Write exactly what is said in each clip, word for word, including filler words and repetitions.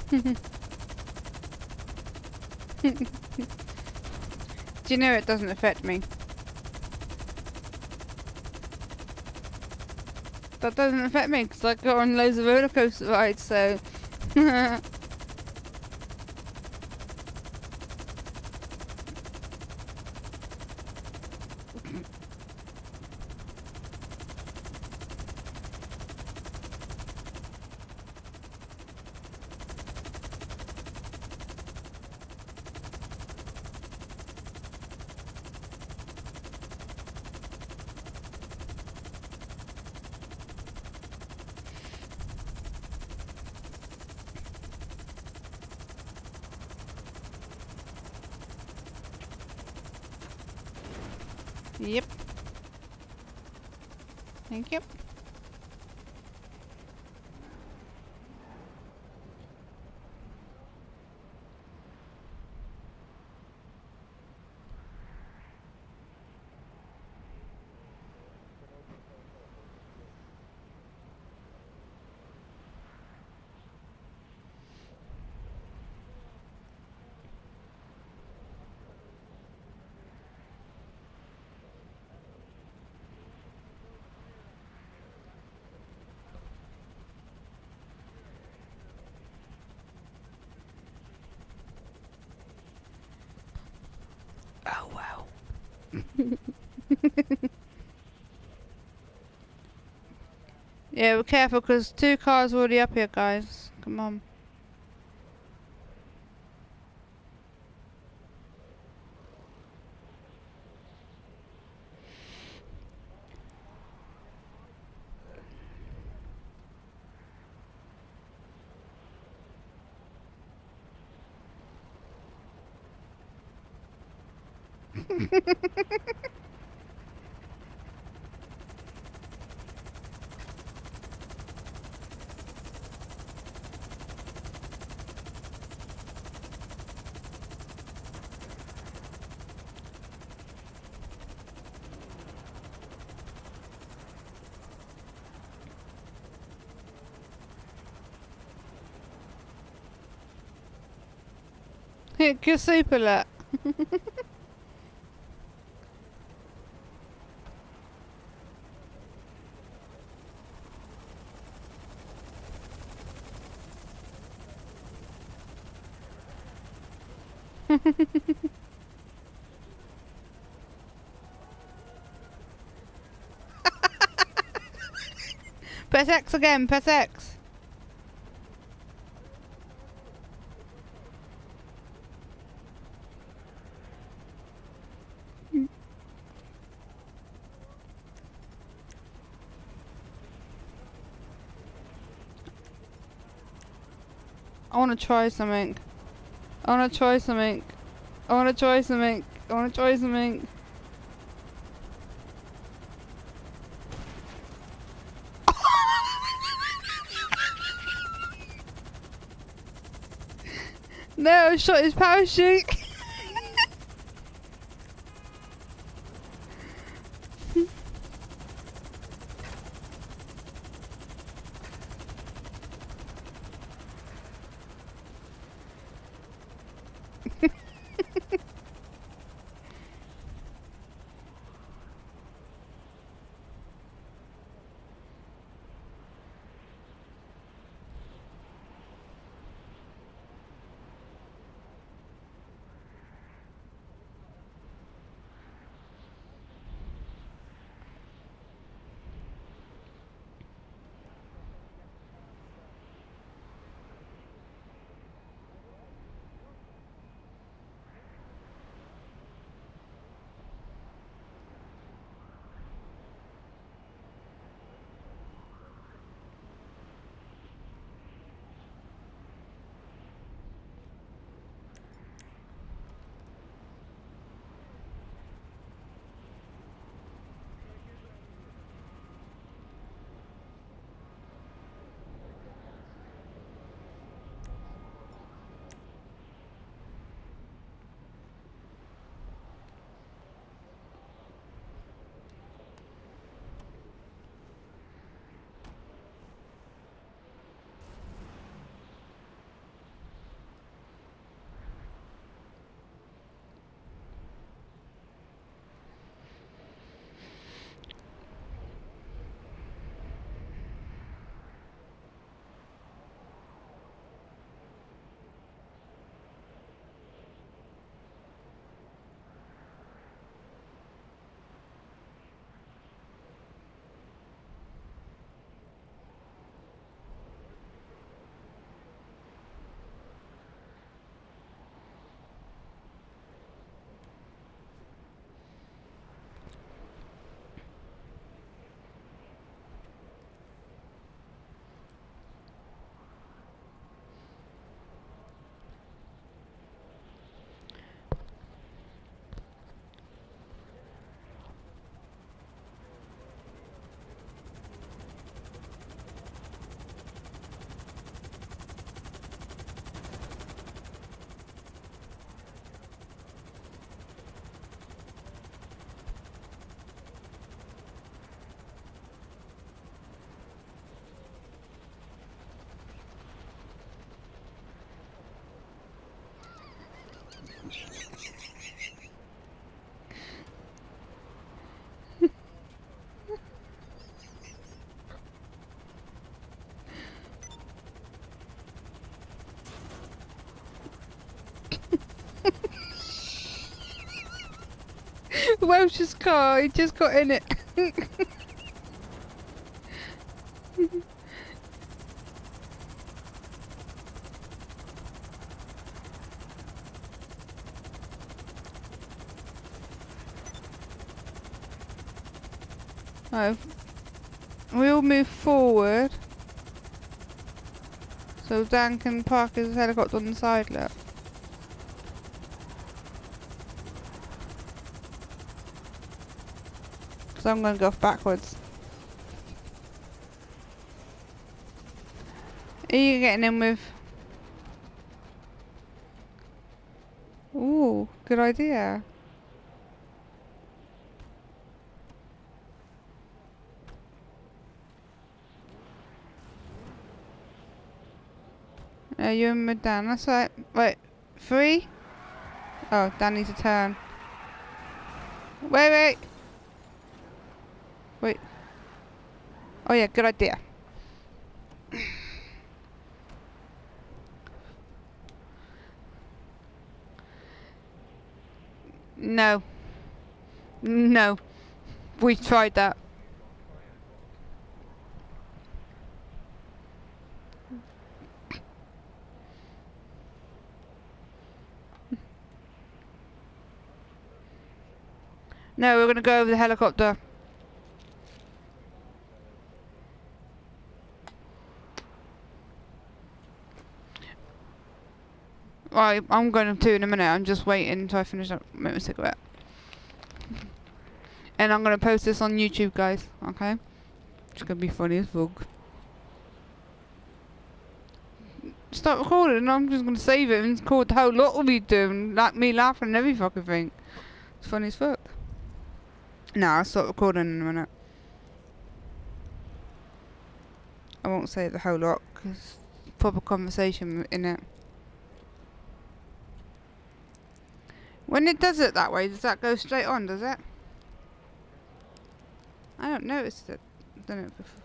Do you know it doesn't affect me? That doesn't affect me because I go on loads of roller coaster rides, so. Yep. Thank you. Oh wow. Yeah, be careful because two cars already up here, guys. Come on. Hit your super lat. Press X again, press X. I wanna try something. I wanna try something. I wanna try something. I wanna try something. No, I shot his parachute. Welsh's car. He just got in it. Oh, we'll move forward so Dan can park his helicopter on the side, look. So I'm going to go off backwards. Are you getting in with? Ooh, good idea. Uh, you're in with Dan, that's right. Wait, three? Oh, Dan needs a turn. Wait, wait. Wait. Oh yeah, good idea. No. No. We tried that. No, we're gonna go over the helicopter. Right, I'm going to in a minute. I'm just waiting until I finish up my cigarette. And I'm gonna post this on YouTube, guys. Okay? It's gonna be funny as fuck. Start recording. I'm just gonna save it and record the whole lot of me doing, like me laughing and every fucking thing. It's funny as fuck. Nah, I'll start recording in a minute. I won't say the whole lot because proper conversation in it. When it does it that way, does that go straight on? Does it? I don't notice it. Done it before.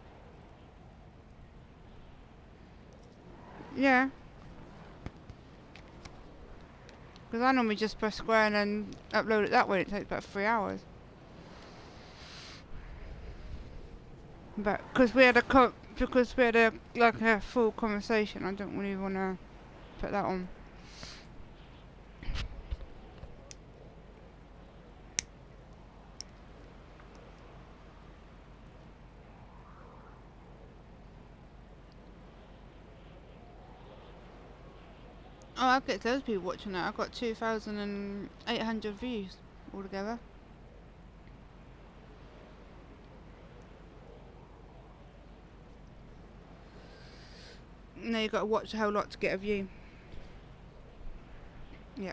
Yeah. Because I normally just press square and then upload it that way. It takes about three hours. But because we had a co because we had a like a full conversation, I don't really want to put that on. Oh, I'll get those people watching it. I've got two thousand eight hundred views altogether. Now you've got to watch a whole lot to get a view. Yep.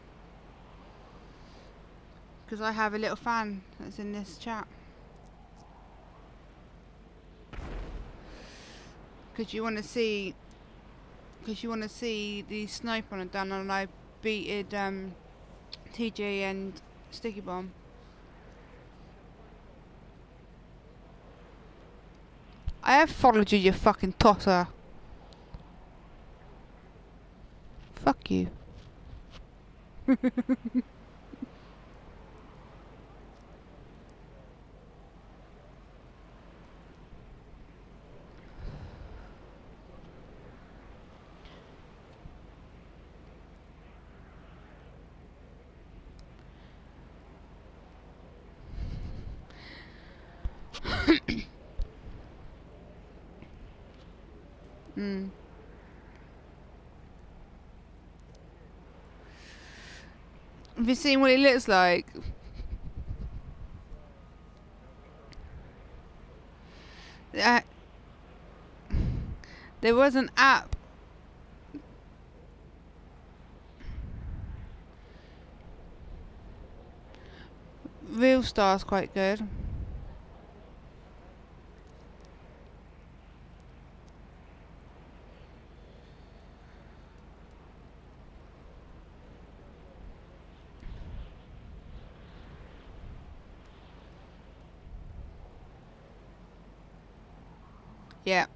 Because I have a little fan that's in this chat. Because you want to see... Because you want to see the sniper on it down and I beated um, T J and Sticky Bomb. I have followed you, you fucking tosser. Fuck you. Mm. Have you seen what it looks like? Uh, there was an app. Real Star's quite good. Yeah.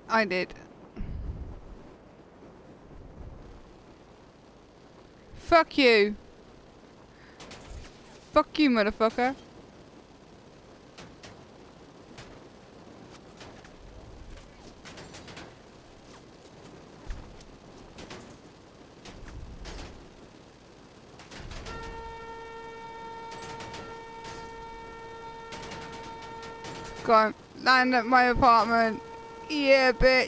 I did. Fuck you. Fuck you, motherfucker. Go on, land at my apartment. Yeah, bitch.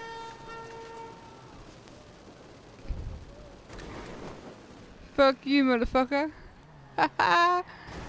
Fuck you, motherfucker. Haha.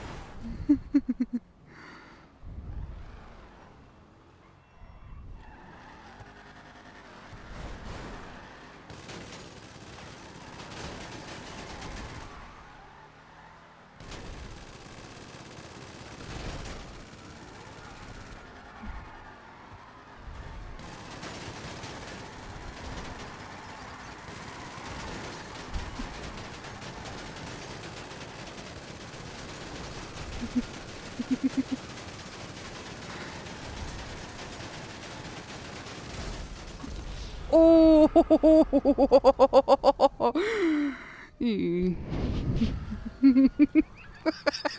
Oh, you.